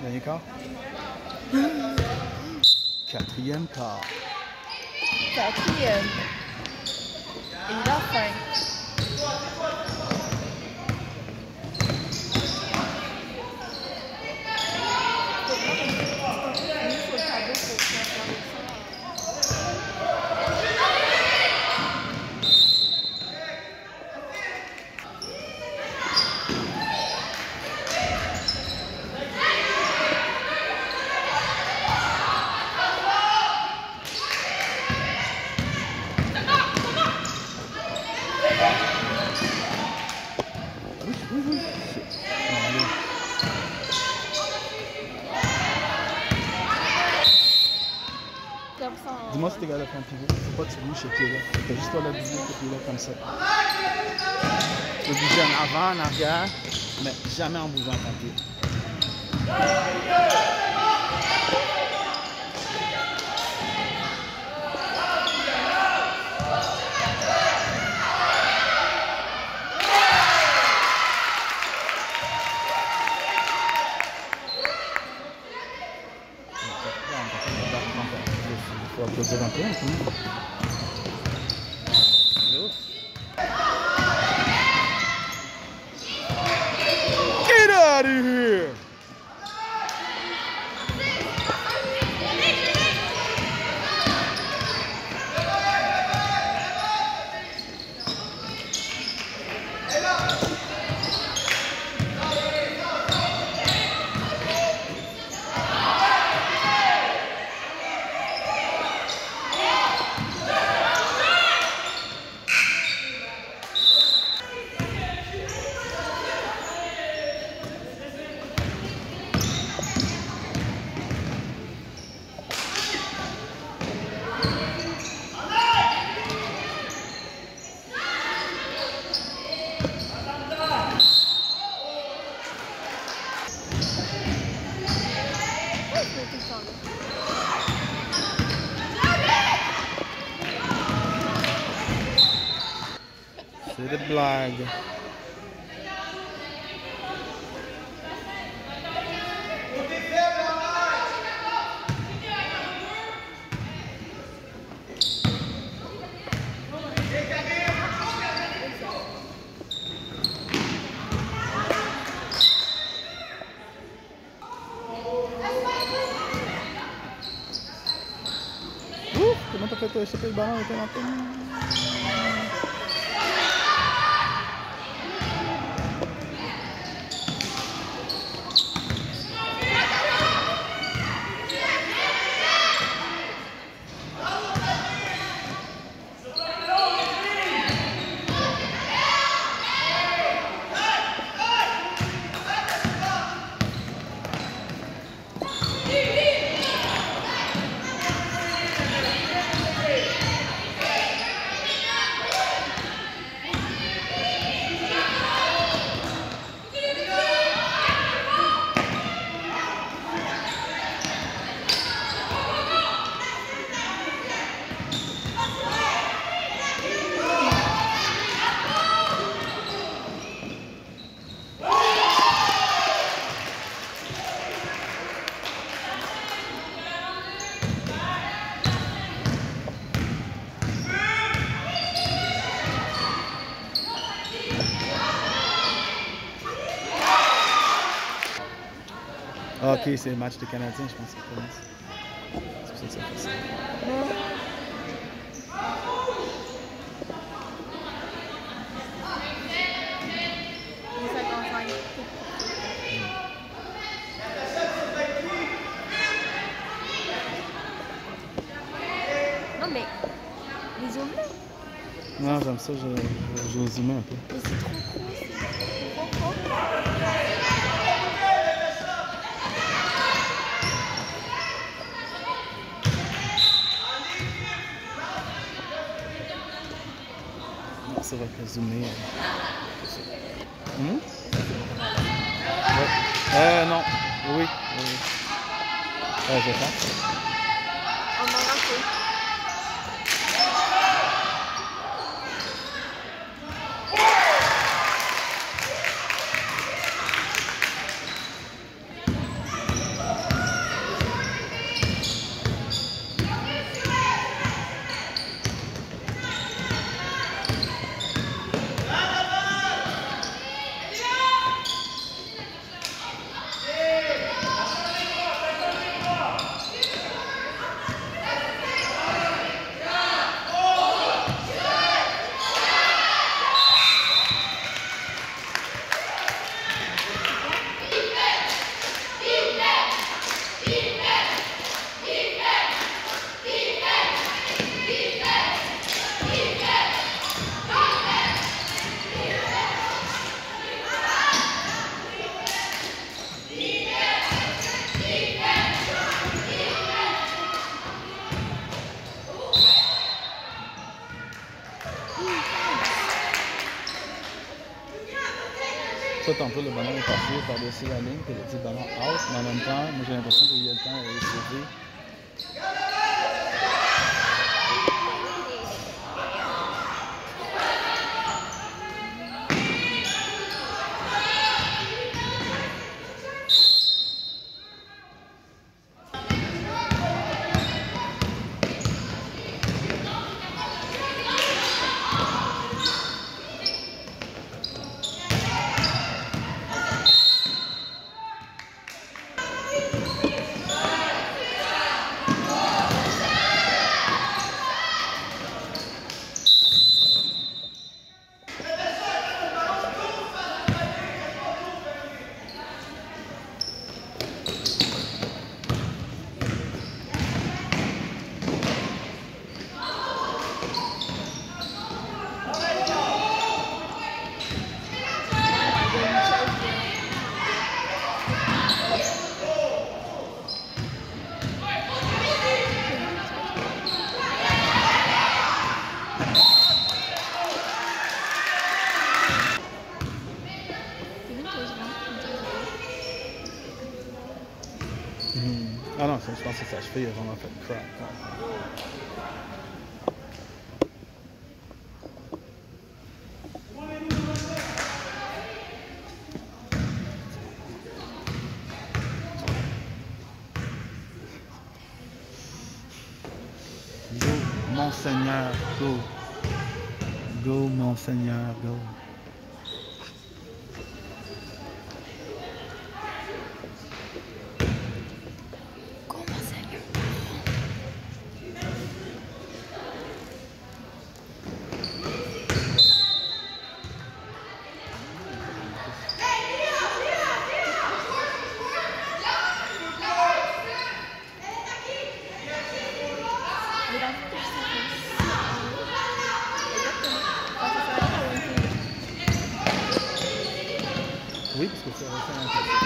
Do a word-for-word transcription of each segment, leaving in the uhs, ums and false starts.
Dernier quart. Quatrième quart. Quatrième. Et la fin. Dis-moi si t'es capable de faire un pivot. Faut pas que tu bouges ce pied-là. T'as juste toi la bouger ce pied-là comme ça. Tu peux bouger en avant, en arrière, mais jamais en bougeant ton pied. Il faut applaudir un peu. Hein. Get out of here! C'est des blagues. Ouh, comment t'as fait échapper le ballon avec un antenne? Ah, ok, c'est le match des Canadiens, je pense que c'est pour ça que ça fait ça. Non, mais les zooms là. Non, j'aime ça, je, je, je zoome un peu. Mais c'est trop cool, c'est trop cool. Ça va que zoomer. Hum? Ouais. Euh, non. Oui. oui. Euh, je pense. On en a fait. Soit tantôt le ballon est passé par-dessus la ligne, puis le dit ballon out, mais en même temps, moi j'ai l'impression qu'il y a le temps d'aller sauver. Hmm. Ah non, je pense que c'est sa cheville, il a vraiment fait crap. Go, Monseigneur, go. Go, Monseigneur, go. Oui, parce que tu avais fait un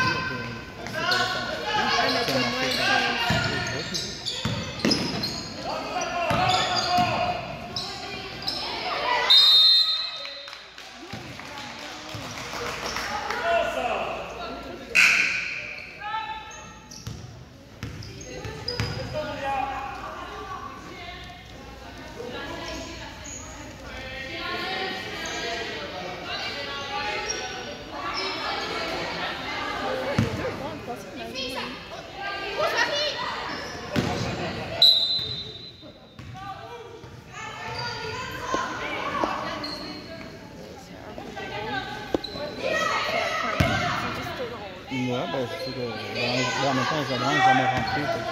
Ouais, ben, c'est sûr que dans, en même temps, les adhérents, ils vont me rentrer.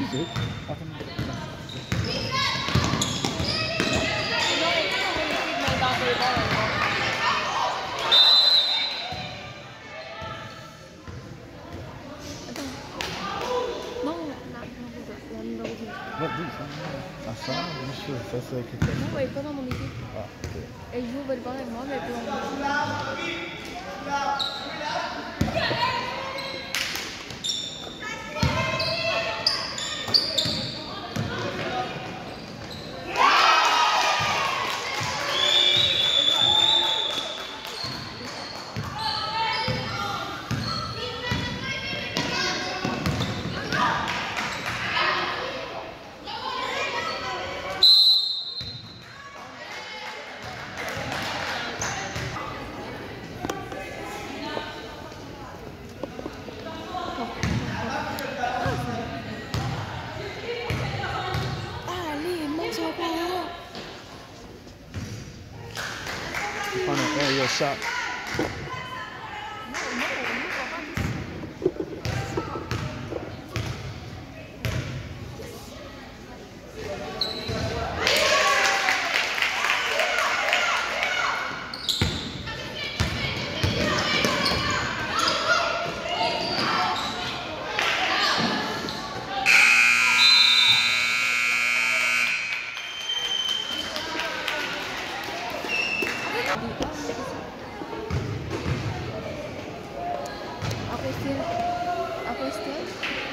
musique. Attends. Non, mais quand on est dans le volleyball, attends. Non, la numéro deux. Ouais, oui, ça. Ah, ça, bien sûr, ça c'est quelque chose. Non, elle est pas dans mon équipe. Ah, ok. Elle joue au volleyball avec moi, mais elle est pas dans mon équipe. Allez, monte sur le ballon. You find an aerial shot. Non, non, non, on va pas ici. Après, c'était. Après, c'était.